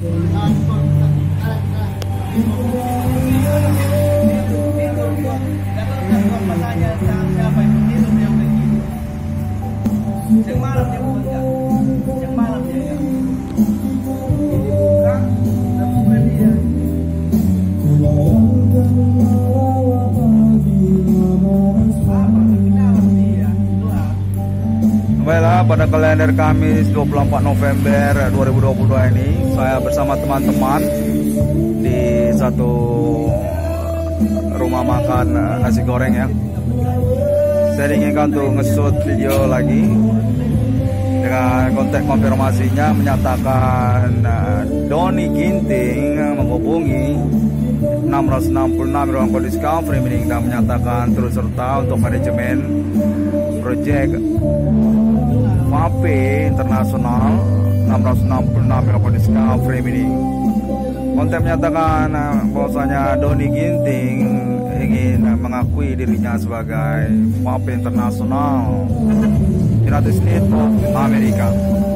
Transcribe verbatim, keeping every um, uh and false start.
Baiklah, pada kalender Kamis dua puluh empat November dua ribu dua puluh dua ini saya bersama teman-teman di satu rumah makan nasi goreng ya. Saya diinginkan untuk nge-shoot video lagi dengan konteks konfirmasinya menyatakan uh, Doni Ginting menghubungi enam enam enam ruang kondisi free meeting dan menyatakan terus serta untuk manajemen proyek V A P Internasional enam enam enam ruang kondisi free meeting. Konten menyatakan uh, bahwasanya Doni Ginting ingin uh, mengakui dirinya sebagai V A P Internasional United States of America.